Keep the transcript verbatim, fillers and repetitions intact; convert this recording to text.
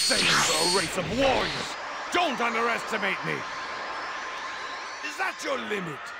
SaIyANS are a race of warriors! Don't underestimate me! Is that your limit?